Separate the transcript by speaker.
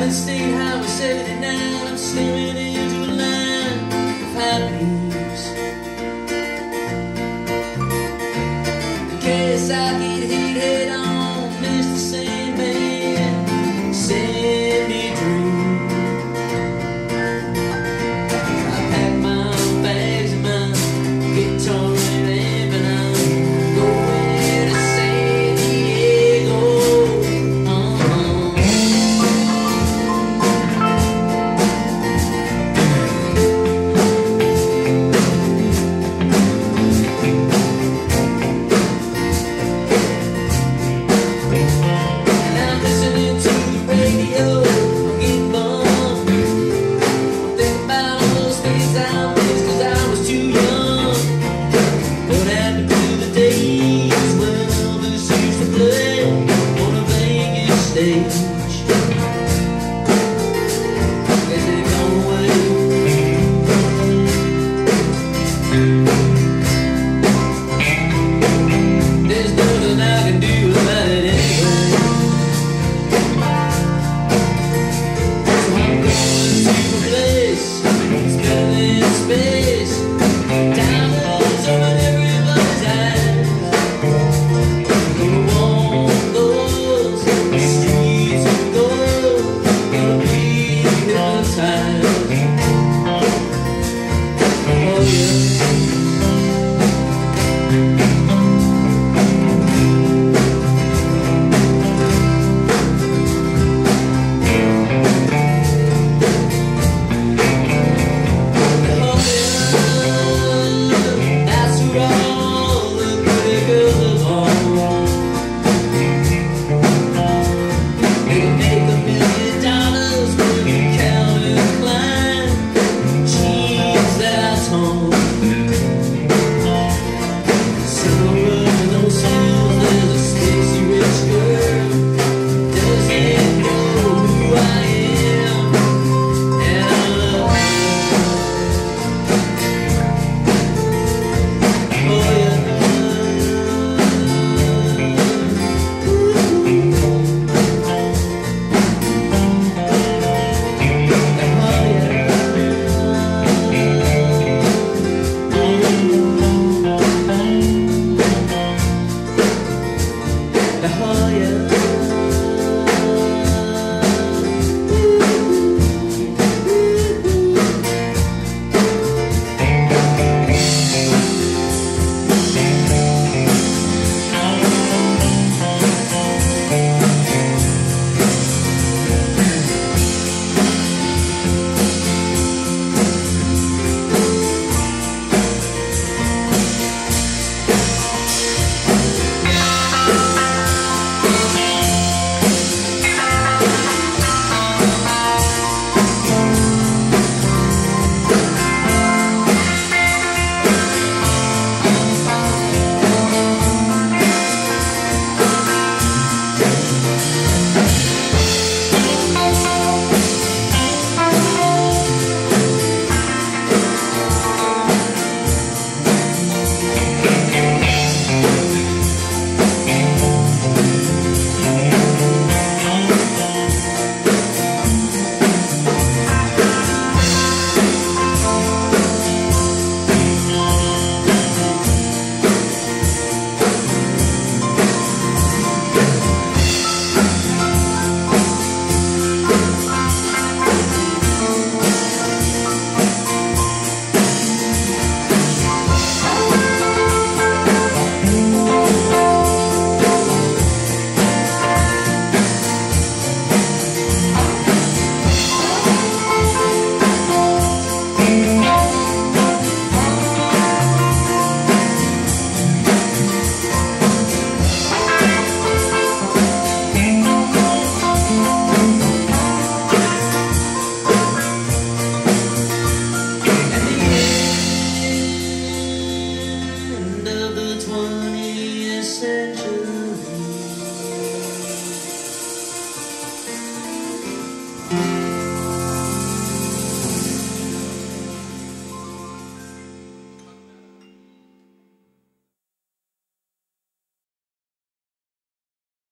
Speaker 1: Driving State Highway 79, I'm staring into a line of happiness. Guess I get hit head on, Mr. Sandman, send me through. I pack my bags and my guitar and amp, and I'm going to San Diego. There's nothing I can do about it anyway. So I'm going to a place, spilling space, diamonds over everybody's eyes. Gonna walk those streets of gold, gonna be hypnotized. Oh yeah. Oh yeah.